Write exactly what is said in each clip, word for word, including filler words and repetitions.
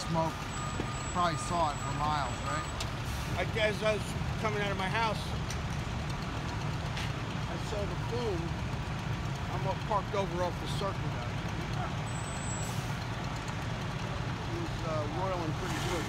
smoke. Probably saw it for miles, right? I guess I was coming out of my house. I saw the plume. I'm up parked over off the circle now. It was uh, roiling pretty good.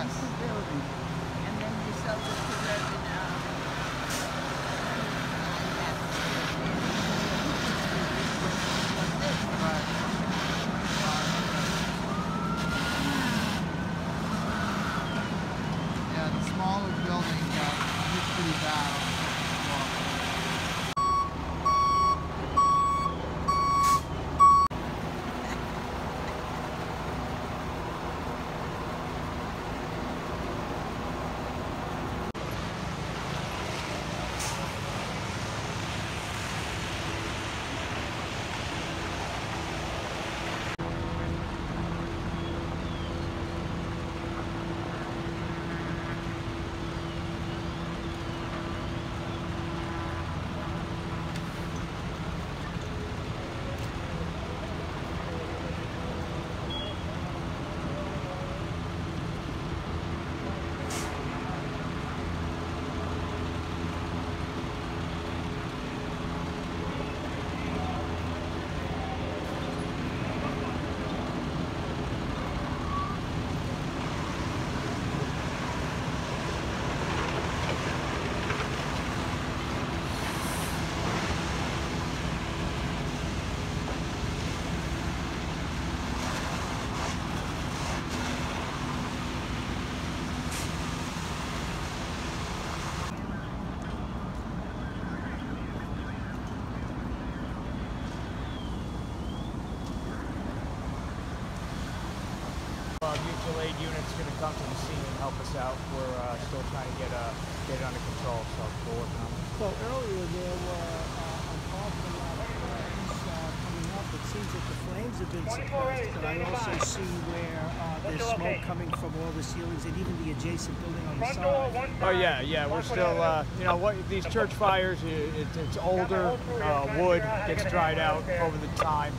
That's the building. And then we sold it to Reverend, um, Right. Yeah, the smaller building got hit pretty bad on the second floor. Uh, mutual aid unit's going to come to the scene and help us out. We're uh, still trying to get uh, get it under control, so we're working on it. Well, earlier there were uh, on top of a lot of flames uh, coming up. It seems that the flames have been suppressed, but I also see where uh, there's smoke coming from all the ceilings and even the adjacent building on the side. Oh yeah, yeah. We're still, uh, you know, what these church fires. It, it's older uh, wood gets dried out over the time.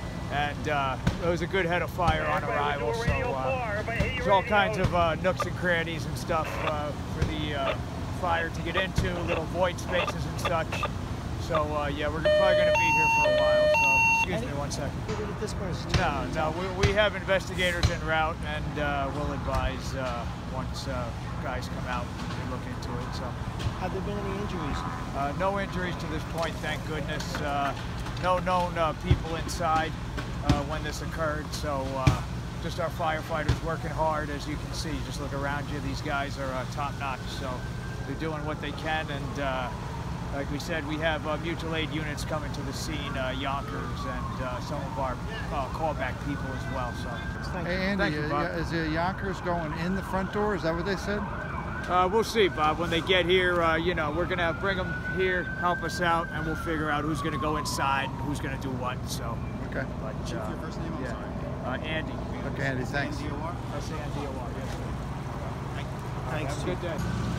And uh, there was a good head of fire on arrival, so uh, there's all kinds of uh, nooks and crannies and stuff uh, for the uh, fire to get into, little void spaces and such. So uh, yeah, we're probably going to be here for a while, so excuse me one second. At this point, No, no, we, we have investigators en route, and uh, we'll advise uh, once uh, guys come out and look into it. So, have there been any injuries? Uh, no injuries to this point, thank goodness. Uh, no known uh, people inside uh, when this occurred, so uh, just our firefighters working hard, as you can see. Just look around you, these guys are uh, top-notch, so they're doing what they can, and uh, like we said, we have uh, mutual aid units coming to the scene, uh, Yonkers, and uh, some of our uh, callback people as well. So, Thank Hey, you. Andy, Thank you, Bob. uh, is the Yonkers going in the front door? Is that what they said? Uh, we'll see, Bob. When they get here, uh, you know, we're gonna bring them here, help us out, and we'll figure out who's gonna go inside and who's gonna do what. So, Okay. but uh, Your first name, I'm yeah. sorry. Uh, Andy. Okay, Andy, thanks. Andy Awar? That's Andy Awar, yes, sir. Thanks. Have a good day.